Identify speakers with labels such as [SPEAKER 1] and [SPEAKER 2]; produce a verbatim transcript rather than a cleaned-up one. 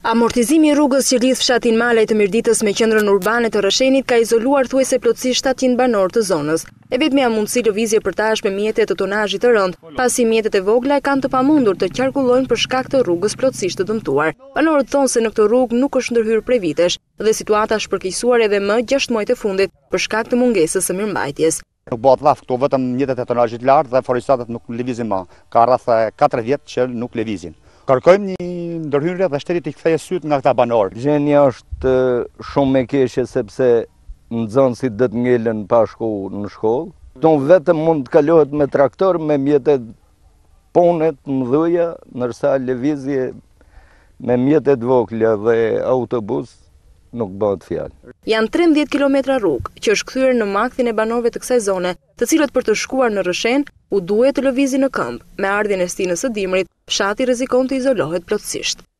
[SPEAKER 1] Amortizimi i rrugës që lidh fshatin Malaj të Mirditës me qendrën urbane të Rrashenit ka izoluar thuajse plotësisht shtatqind banor të zonës. E vetmja mundësi lëvizje përtash me mjete të tonazhit të rënd, pasi mjetet e vogla kanë të pamundur të qarkullojnë për shkak të rrugës plotësisht të dëmtuar. Banorët thonë se në këtë rrugë nuk është ndërhyrë prej vitesh dhe situata është përkeqësuar edhe më gjashtë muajt e fundit për shkak të mungesës së mirëmbajtjes.
[SPEAKER 2] Nuk bëhet llaf këtu, vetëm mjetet e tonazhit lart dhe forestatat nuk lëvizin më. Ka rreth katër vjet që nuk lëvizin. Kërkojmë një ndërhyrje dhe shteti t'i kthejë syt nga këta banorë.
[SPEAKER 3] Gjendja është shumë e keqe sepse nxënësit do të ngelen pa shku në shkollë. Ton vetëm mund të kalohet me traktor, me mjetet ponet mëdha, ndërsa lëvizje me mjetet vogla dhe autobus nuk bëhet fjalë.
[SPEAKER 1] Janë trembëdhjetë kilometra rrugë që është kthyer në makthin e banorëve të kësaj zone, të cilët për të shkuar në Rrashen u duhet të lëvizin në këmbë. Me ardhjen e stinës së dimrit, fshati rrezikon të izolohet plotësisht.